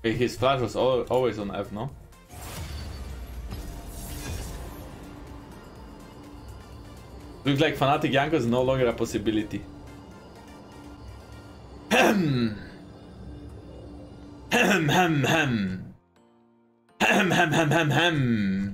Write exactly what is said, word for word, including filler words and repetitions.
His flash was al always on F, no? Looks like Fnatic Janko is no longer a possibility. Hem. Hem hem hem. Hem hem hem hem hem.